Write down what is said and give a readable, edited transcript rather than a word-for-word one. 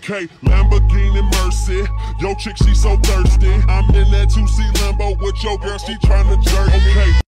Okay, Lamborghini Mercy. Yo chick, she so thirsty. I'm in that 2C Lambo with your girl, she tryna jerk. Okay.